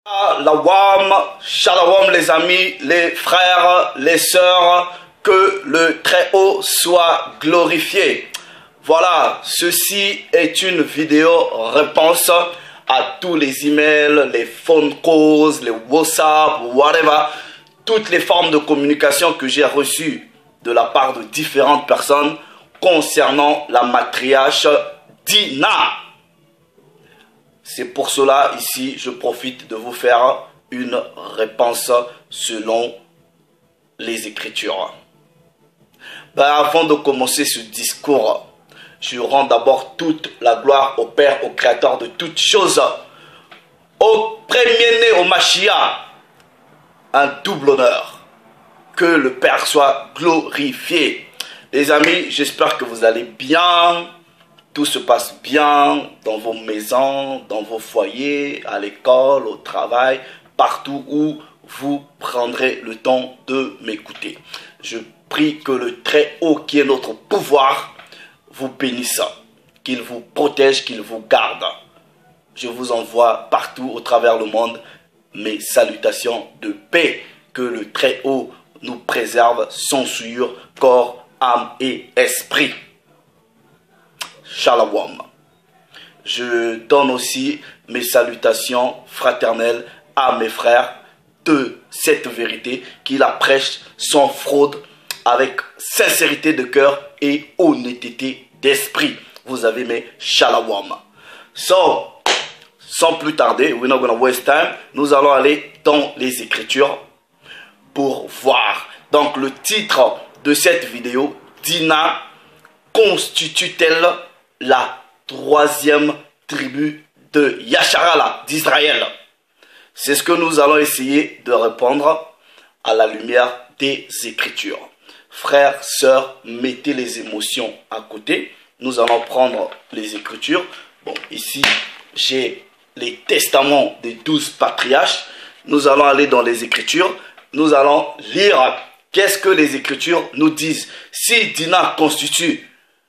La WAM, Shalom les amis, les frères, les sœurs, que le Très-Haut soit glorifié. Voilà, ceci est une vidéo réponse à tous les emails, les phone calls, les WhatsApp, whatever, toutes les formes de communication que j'ai reçues de la part de différentes personnes concernant la matriarche Dina. C'est pour cela, ici, je profite de vous faire une réponse selon les Écritures. Avant de commencer ce discours, je rends d'abord toute la gloire au Père, au Créateur de toutes choses, au premier-né, au Mashiach, un double honneur. Que le Père soit glorifié. Les amis, j'espère que vous allez bien. Tout se passe bien dans vos maisons, dans vos foyers, à l'école, au travail, partout où vous prendrez le temps de m'écouter. Je prie que le Très-Haut, qui est notre pouvoir, vous bénisse, qu'il vous protège, qu'il vous garde. Je vous envoie partout au travers le monde mes salutations de paix. Que le Très-Haut nous préserve sans souillure, corps, âme et esprit. Shalom. Je donne aussi mes salutations fraternelles à mes frères de cette vérité qui la prêchent sans fraude, avec sincérité de cœur et honnêteté d'esprit. Vous avez mes shalom. So, sans plus tarder, we're not gonna waste time, nous allons aller dans les Écritures pour voir. Donc le titre de cette vidéo, Dina constitue-t-elle la troisième tribu de Yasharala, d'Israël? C'est ce que nous allons essayer de répondre à la lumière des Écritures. Frères, sœurs, mettez les émotions à côté. Nous allons prendre les Écritures. Bon, ici, j'ai les testaments des 12 patriarches. Nous allons aller dans les Écritures. Nous allons lire qu'est-ce que les Écritures nous disent. Si Dina constitue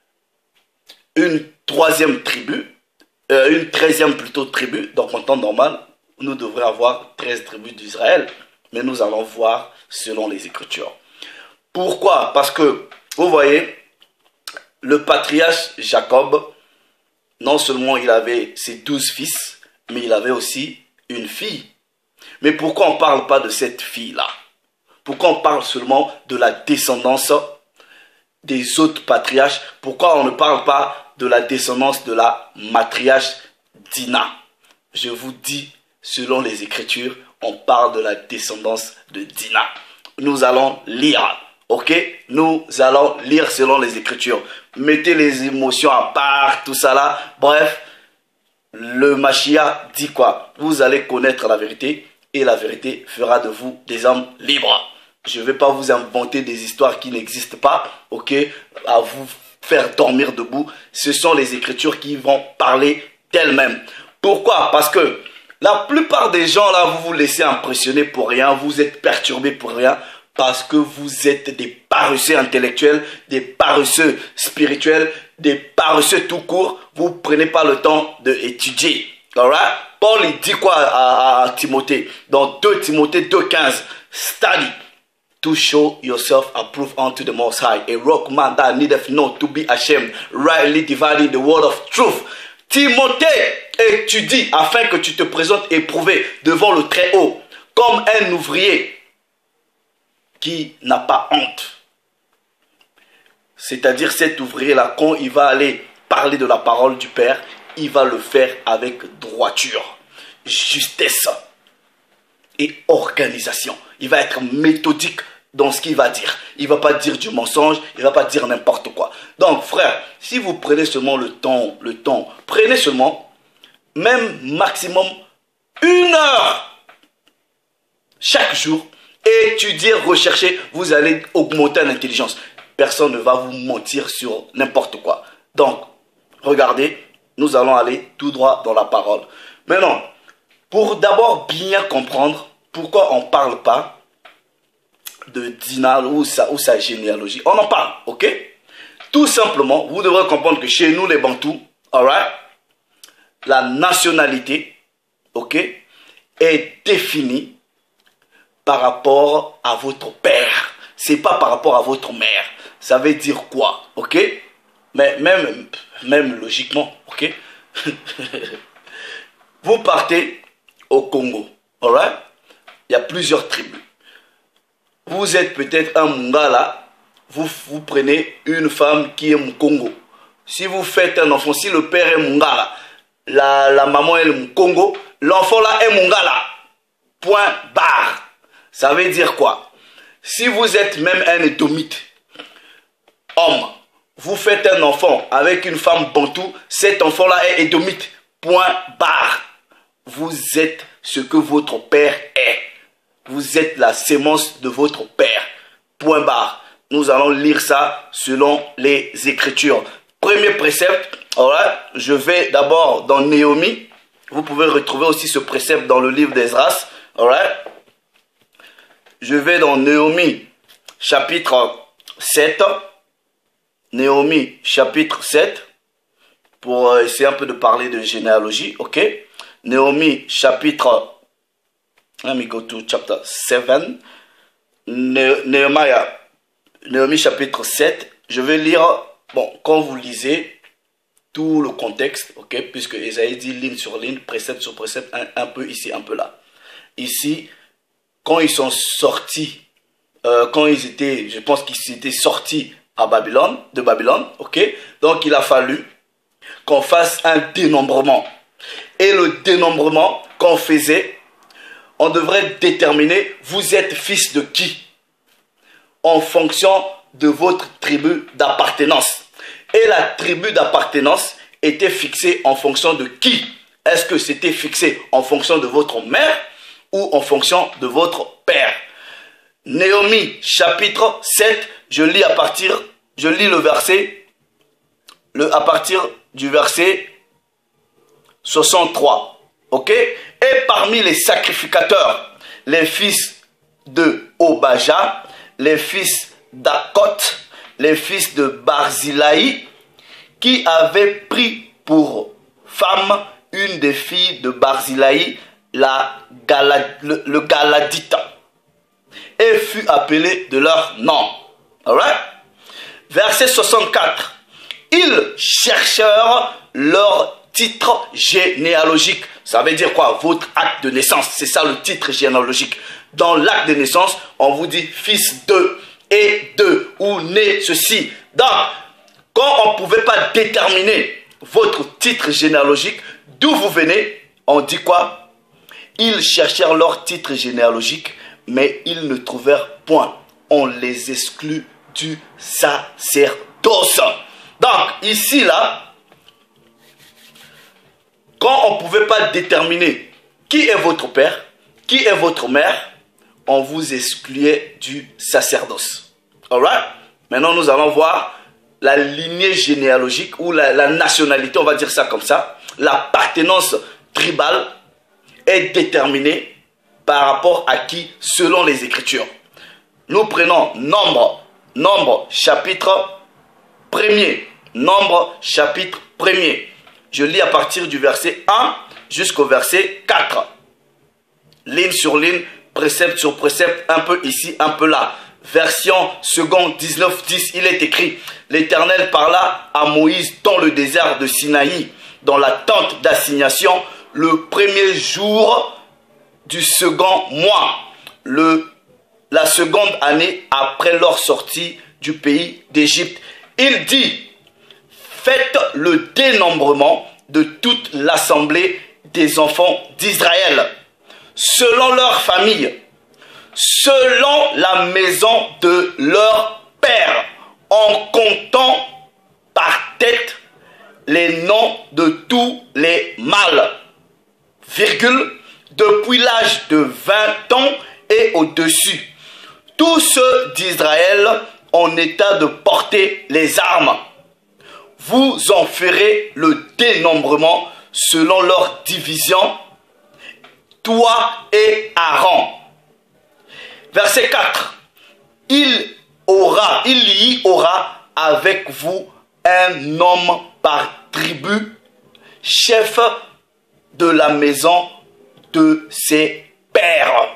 une troisième tribu, une 13e plutôt tribu, donc en temps normal, nous devrions avoir 13 tribus d'Israël, mais nous allons voir selon les Écritures. Pourquoi? Parce que, vous voyez, le patriarche Jacob, non seulement il avait ses 12 fils, mais il avait aussi une fille. Mais pourquoi on ne parle pas de cette fille-là? Pourquoi on parle seulement de la descendance des autres patriarches? Pourquoi on ne parle pas de la descendance de la matriarche Dina? Je vous dis, selon les Écritures, on parle de la descendance de Dina. Nous allons lire, ok? Nous allons lire selon les Écritures. Mettez les émotions à part, tout ça là. Bref, le Mashiach dit quoi? Vous allez connaître la vérité et la vérité fera de vous des hommes libres. Je ne vais pas vous inventer des histoires qui n'existent pas, ok? À vous faire dormir debout. Ce sont les Écritures qui vont parler d'elles-mêmes. Pourquoi? Parce que la plupart des gens là, vous vous laissez impressionner pour rien, vous êtes perturbés pour rien, parce que vous êtes des paresseux intellectuels, des paresseux spirituels, des paresseux tout court. Vous ne prenez pas le temps d'étudier. Alright? Paul il dit quoi à Timothée? Dans 2 Timothée 2,15, study to show yourself approved unto the Most High, a workman that needeth not to be ashamed, rightly dividing the word of truth. Timothée, étudie afin que tu te présentes éprouvé devant le Très-Haut, comme un ouvrier qui n'a pas honte. C'est-à-dire cet ouvrier-là, quand il va aller parler de la parole du Père, il va le faire avec droiture, justesse et organisation. Il va être méthodique dans ce qu'il va dire. Il ne va pas dire du mensonge, il ne va pas dire n'importe quoi. Donc frère, si vous prenez seulement le temps, prenez seulement, même maximum 1 heure chaque jour, étudier, rechercher, vous allez augmenter l'intelligence. Personne ne va vous mentir sur n'importe quoi. Donc, regardez, nous allons aller tout droit dans la parole. Maintenant, pour d'abord bien comprendre pourquoi on ne parle pas de Dina ou sa généalogie, on en parle, ok? Tout simplement, vous devrez comprendre que chez nous les Bantous, alright, la nationalité, ok, est défini par rapport à votre père. C'est pas par rapport à votre mère. Ça veut dire quoi? Ok? Mais même logiquement, ok? Vous partez au Congo, alright? Il y a plusieurs tribus. Vous êtes peut-être un Mungala, vous prenez une femme qui est Mkongo. Si vous faites un enfant, si le père est Mungala, la maman est Mkongo, l'enfant là est Mungala. Point barre. Ça veut dire quoi? Si vous êtes même un édomite, homme, vous faites un enfant avec une femme bantou, cet enfant-là est édomite. Point barre. Vous êtes ce que votre père est. Vous êtes la sémence de votre père. Point barre. Nous allons lire ça selon les Écritures. Premier précepte, alright, je vais d'abord dans Néhémie. Vous pouvez retrouver aussi ce précepte dans le livre d'Esdras. Alright. Je vais dans Néhémie chapitre 7. Néhémie chapitre 7. Pour essayer un peu de parler de généalogie. Ok. Néhémie chapitre... Let me go to chapter 7. Néhémie chapitre 7. Je vais lire... Bon, quand vous lisez tout le contexte, ok, puisque Esaïe dit ligne sur ligne, précepte sur précepte, un peu ici, un peu là. Ici, quand ils sont sortis, quand ils étaient, je pense qu'ils étaient sortis à Babylone, de Babylone, ok, donc il a fallu qu'on fasse un dénombrement. Et le dénombrement qu'on faisait, on devrait déterminer, vous êtes fils de qui? En fonction de votre tribu d'appartenance. Et la tribu d'appartenance était fixée en fonction de qui? Est-ce que c'était fixé en fonction de votre mère ou en fonction de votre père? Néhémie chapitre 7, je lis le verset, à partir du verset 63. Ok? Et parmi les sacrificateurs, les fils de Obaja, les fils d'Akot, les fils de Barzilai, qui avaient pris pour femme une des filles de Barzilai, le Galadite, et fut appelé de leur nom. Alright? Verset 64. Ils cherchèrent leur titre généalogique. Ça veut dire quoi? Votre acte de naissance. C'est ça le titre généalogique. Dans l'acte de naissance, on vous dit fils de et de ou né ceci. Donc, quand on ne pouvait pas déterminer votre titre généalogique, d'où vous venez, on dit quoi? Ils cherchèrent leur titre généalogique, mais ils ne trouvèrent point. On les exclut du sacerdoce. Donc, ici, là, quand on ne pouvait pas déterminer qui est votre père, qui est votre mère, on vous excluait du sacerdoce. Alright? Maintenant, nous allons voir la lignée généalogique ou la nationalité, on va dire ça comme ça. L'appartenance tribale est déterminée par rapport à qui, selon les Écritures. Nous prenons Nombre chapitre 1er. Nombre chapitre 1er. Je lis à partir du verset 1 jusqu'au verset 4. Ligne sur ligne, précepte sur précepte, un peu ici, un peu là. Version seconde 19:10, il est écrit: l'Éternel parla à Moïse dans le désert de Sinaï, dans la tente d'assignation, le premier jour du second mois, la seconde année après leur sortie du pays d'Égypte. Il dit: faites le dénombrement de toute l'assemblée des enfants d'Israël, selon leur famille, selon la maison de leur père, en comptant par tête les noms de tous les mâles, depuis l'âge de 20 ans et au-dessus, tous ceux d'Israël en état de porter les armes. Vous en ferez le dénombrement selon leur division, toi et Aaron. Verset 4. Il y aura avec vous un homme par tribu, chef de la maison de ses pères.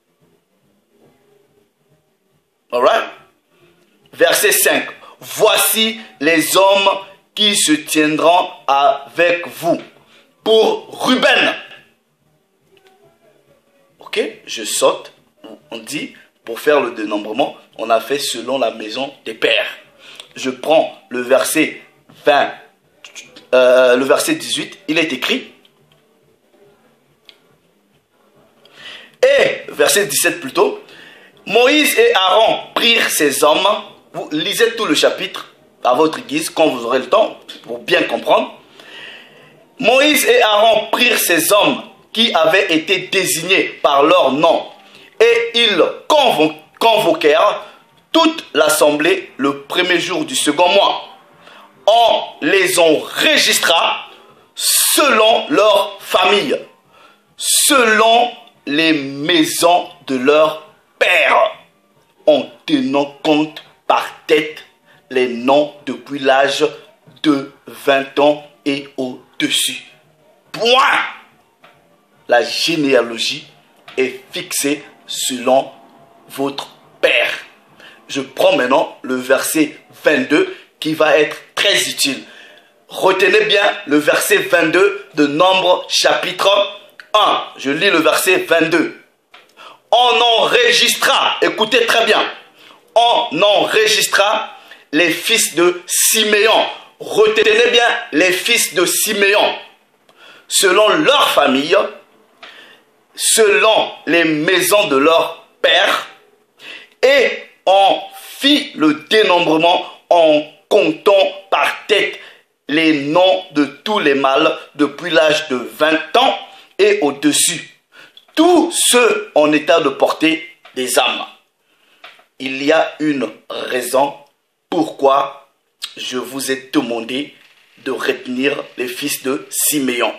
Alright? Verset 5. Voici les hommes qui se tiendront avec vous. Pour Ruben. Ok? Je saute. On dit, pour faire le dénombrement, on a fait selon la maison des pères. Je prends le verset 20, le verset 18. Il est écrit. Et, verset 17 plutôt. Moïse et Aaron prirent ces hommes. Vous lisez tout le chapitre à votre guise quand vous aurez le temps pour bien comprendre. Moïse et Aaron prirent ces hommes qui avaient été désignés par leur nom et ils convoquèrent toute l'assemblée le premier jour du second mois. On les enregistra selon leur famille, selon les maisons de leurs pères, en tenant compte par tête les noms depuis l'âge de 20 ans et au-dessus. Point. La généalogie est fixée selon votre père. Je prends maintenant le verset 22 qui va être très utile. Retenez bien le verset 22 de Nombre chapitre 1. Je lis le verset 22. On enregistra, écoutez très bien, on enregistra les fils de Siméon. Retenez bien les fils de Siméon, selon leur famille, selon les maisons de leur père, et on fit le dénombrement en comptant par tête les noms de tous les mâles depuis l'âge de 20 ans et au-dessus, tous ceux en état de porter des âmes. Il y a une raison pourquoi je vous ai demandé de retenir les fils de Siméon.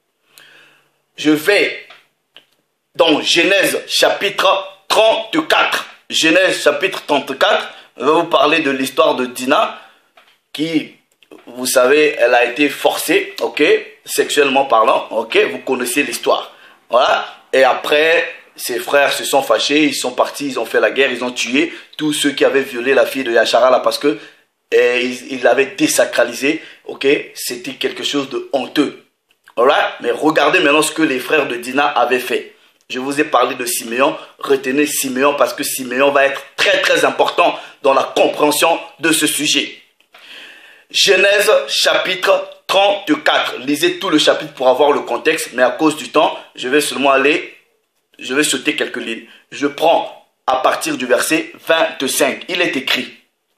Je vais dans Genèse chapitre 34. Genèse chapitre 34, je vais vous parler de l'histoire de Dina qui, vous savez, elle a été forcée, ok, sexuellement parlant, ok, vous connaissez l'histoire. Voilà. Et après, ses frères se sont fâchés, ils sont partis, ils ont fait la guerre, ils ont tué tous ceux qui avaient violé la fille de Yachara là parce que ils l'avaient désacralisé, ok, c'était quelque chose de honteux. Alright? Mais regardez maintenant ce que les frères de Dina avaient fait. Je vous ai parlé de Siméon, retenez Siméon parce que Siméon va être très très important dans la compréhension de ce sujet. Genèse chapitre 34. Lisez tout le chapitre pour avoir le contexte, mais à cause du temps, je vais sauter quelques lignes. Je prends à partir du verset 25. Il est écrit.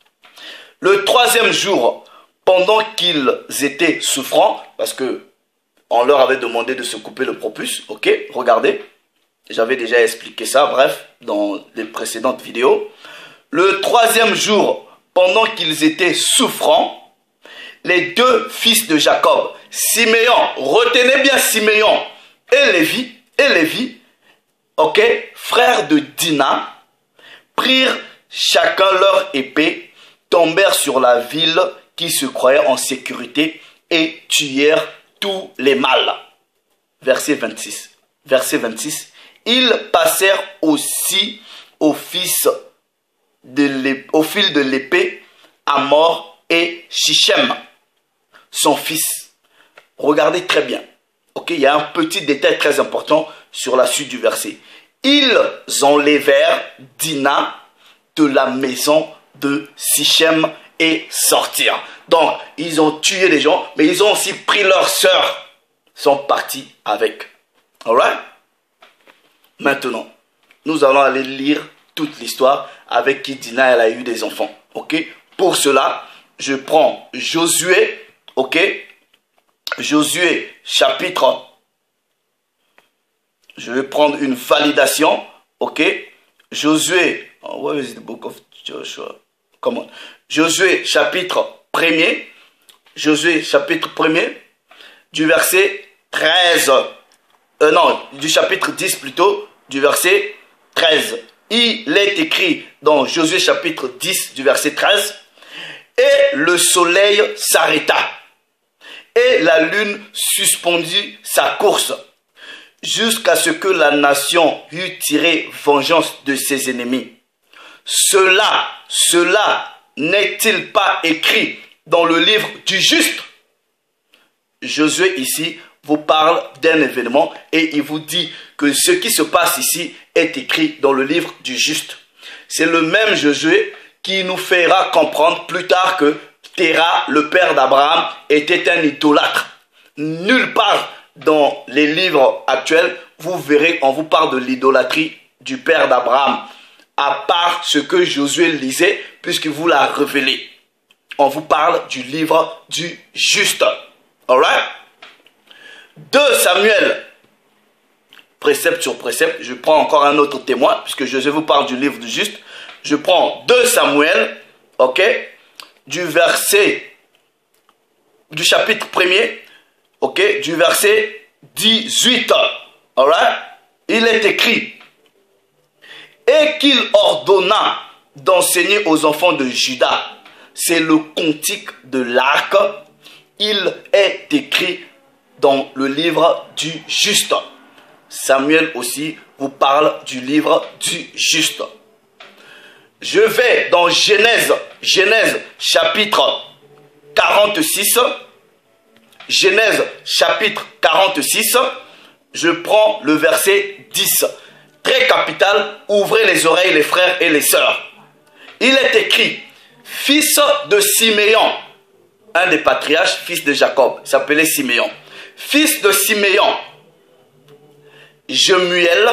Le troisième jour, pendant qu'ils étaient souffrants, parce que on leur avait demandé de se couper le prépuce, ok, regardez, j'avais déjà expliqué ça, bref, dans les précédentes vidéos. Le troisième jour, pendant qu'ils étaient souffrants, les deux fils de Jacob, Siméon, retenez bien Siméon, et Lévi, ok, frères de Dina, prirent chacun leur épée, tombèrent sur la ville qui se croyait en sécurité et tuèrent tous les mâles. Verset 26. Verset 26. Ils passèrent aussi au fil de l'épée Amor et Shichem, son fils. Regardez très bien. Ok, il y a un petit détail très important sur la suite du verset. Ils enlevèrent Dina de la maison de Shichem et sortirent. Donc, ils ont tué les gens, mais ils ont aussi pris leur sœur. Ils sont partis avec. Alright? Maintenant, nous allons aller lire toute l'histoire avec qui Dina elle a eu des enfants. Ok? Pour cela, je prends Josué. Ok? Josué chapitre. Je vais prendre une validation. Ok? Josué. Where is the book of Joshua? Come on. Josué chapitre 1er. Josué chapitre 1er. Du verset 13. Non, du chapitre 10 plutôt. Du verset 13. Il est écrit dans Josué chapitre 10 du verset 13. Et le soleil s'arrêta. Et la lune suspendit sa course. jusqu'à ce que la nation eût tiré vengeance de ses ennemis. Cela n'est-il pas écrit dans le livre du juste? Josué ici vous parle d'un événement et il vous dit que ce qui se passe ici est écrit dans le livre du juste. C'est le même Josué qui nous fera comprendre plus tard que Téra, le père d'Abraham, était un idolâtre. Nulle part dans les livres actuels, vous verrez, on vous parle de l'idolâtrie du père d'Abraham, à part ce que Josué lisait, puisqu'il vous l'a révélé. On vous parle du livre du juste. Alright? 2 Samuel, précepte sur précepte. Je prends encore un autre témoin, puisque Josué vous parle du livre du juste. Je prends 2 Samuel, ok, du chapitre 1er, ok, du verset 18. Alright? Il est écrit: et qu'il ordonna d'enseigner aux enfants de Juda. C'est le cantique de l'arc. Il est écrit dans le livre du juste. Samuel aussi vous parle du livre du juste. Je vais dans Genèse chapitre 46. Genèse chapitre 46. Je prends le verset 10. Très capital, ouvrez les oreilles les frères et les sœurs. Il est écrit: fils de Siméon, un des patriarches, fils de Jacob, il s'appelait Siméon. Fils de Siméon, Jemuel,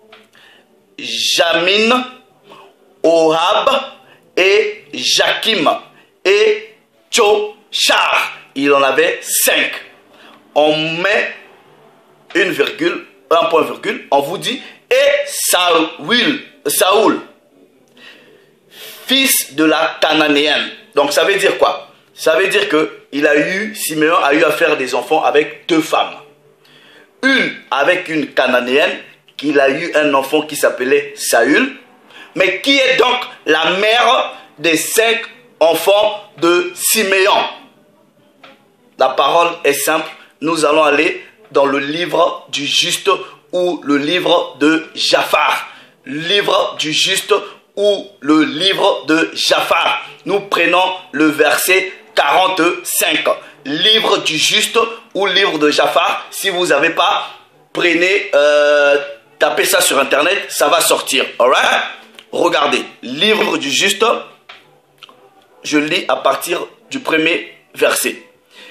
Jamin, Ohab et Jakim et Tchochar. Il en avait 5. On met une virgule, un point virgule, on vous dit: et Saoul, fils de la Cananéenne. Donc ça veut dire quoi? Ça veut dire que Siméon a eu à faire des enfants avec 2 femmes. Une avec une Cananéenne, qu'il a eu un enfant qui s'appelait Saül, mais qui est donc la mère des 5 enfants de Siméon. La parole est simple, nous allons aller dans le livre du juste ou le livre de Japhar. Livre du juste ou le livre de Japhar. Nous prenons le verset 45. Livre du juste ou livre de Japhar. Si vous n'avez pas, prenez, tapez ça sur internet, ça va sortir. Alright? Regardez, livre du juste, je lis à partir du premier verset.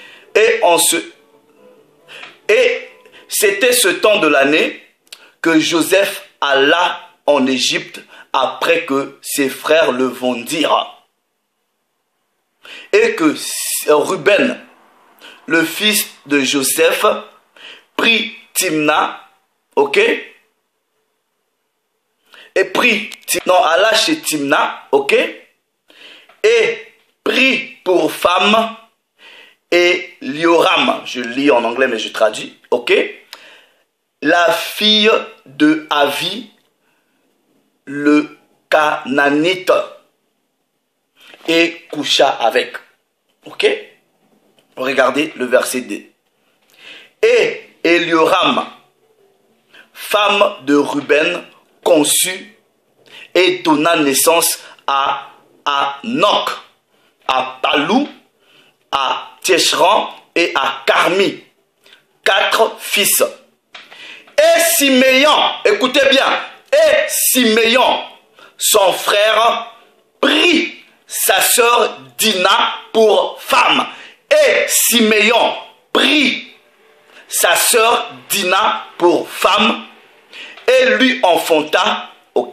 Et c'était ce temps de l'année que Joseph alla en Égypte après que ses frères le vendirent. Et que Ruben, le fils de Joseph, prit Timna, ok? Alla chez Timna, ok? Et prit pour femme Élioram, je lis en anglais mais je traduis, ok? La fille de Avi, le Cananite, et coucha avec. Ok? Regardez le verset 2. Et Élioram, femme de Ruben, conçut et donna naissance à Anok, à Palou, à Tieshran et à Carmi. 4 fils. Et Siméon, écoutez bien, et Siméon, son frère, prit sa sœur Dina pour femme. Et Siméon prit sa sœur Dina pour femme et lui enfanta, ok,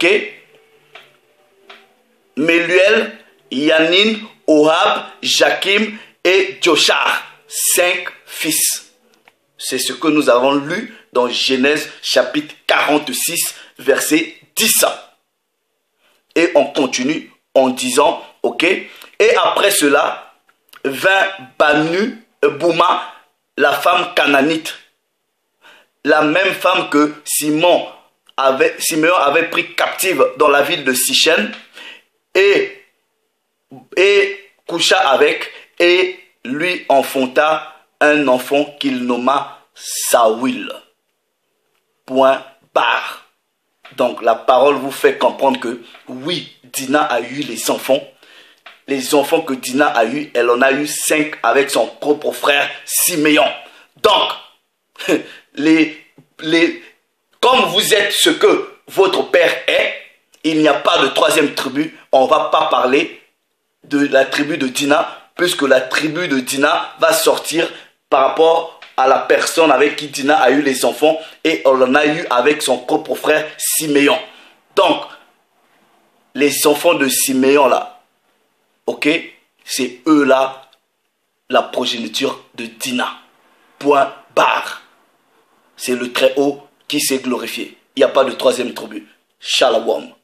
Meluel, Yanin, Ohab, Jakim et Joshar, 5 fils. C'est ce que nous avons lu dans Genèse chapitre 46, verset 10. Et on continue en disant, ok, et après cela, vint Banu, Bouma, la femme cananite, la même femme que Siméon avait pris captive dans la ville de Sichem, et coucha avec, et lui enfanta un enfant qu'il nomma Saoul. Point barre. Donc la parole vous fait comprendre que oui, Dina a eu les enfants. Les enfants que Dina a eu, elle en a eu 5 avec son propre frère Siméon. Donc, comme vous êtes ce que votre père est, il n'y a pas de troisième tribu. On ne va pas parler de la tribu de Dina, puisque la tribu de Dina va sortir par rapport à la personne avec qui Dina a eu les enfants, et on en a eu avec son propre frère Siméon. Donc, les enfants de Siméon là, ok, c'est eux là, la progéniture de Dina. Point barre. C'est le Très-Haut qui s'est glorifié. Il n'y a pas de troisième tribu. Shalom.